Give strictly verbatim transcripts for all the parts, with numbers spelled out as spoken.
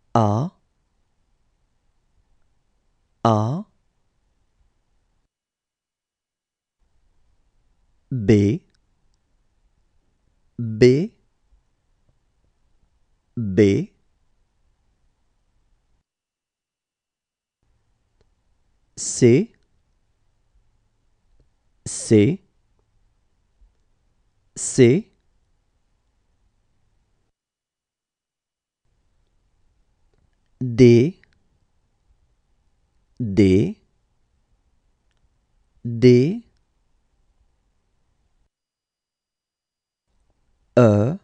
A, A, B, B, B, C, C, C, D, D, D, E,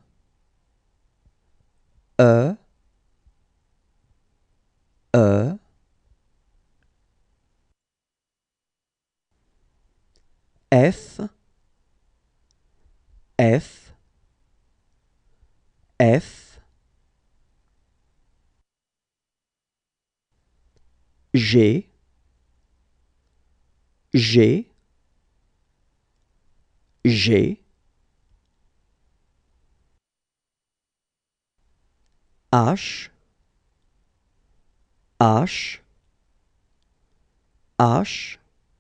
E, E, F, F, F, G, G, G, H, H, H,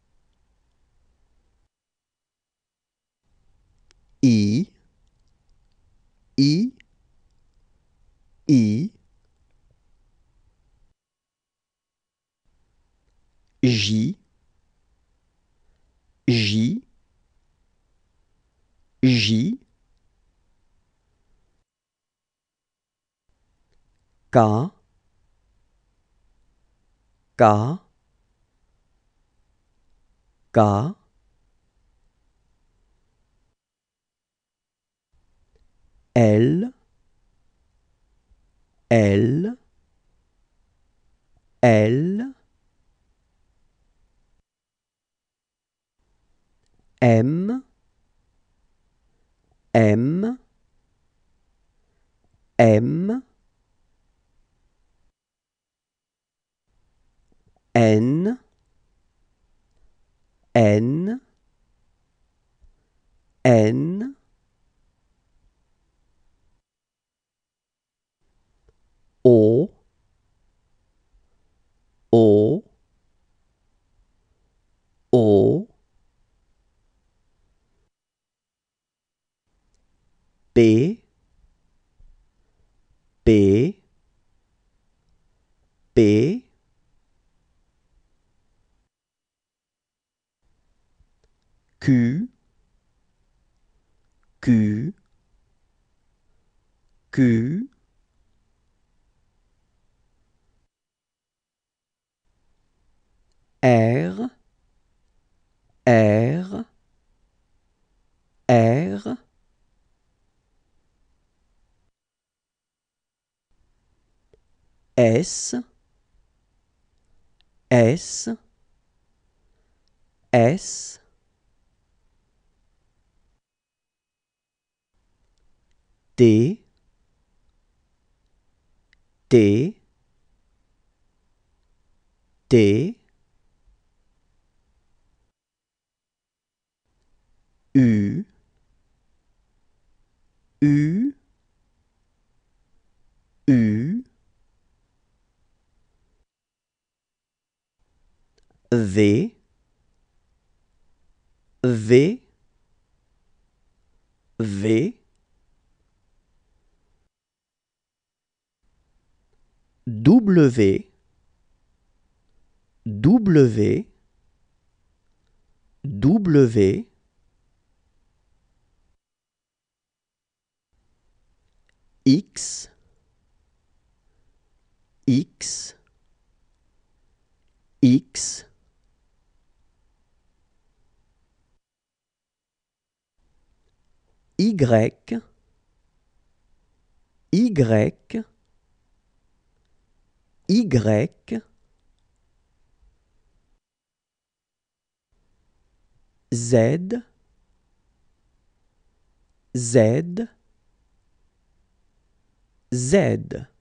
I, I, I, J, J, J, K, K, K, L, L, L, M, M, M, N, N, N, O, O, O, P, P, P, Q, Q, Q, R, R, R, S, S, S, T, T, T, U, U, U, V, V, V, W, W, W, X, X, X, Y, Y, Y, Z, Z, Z.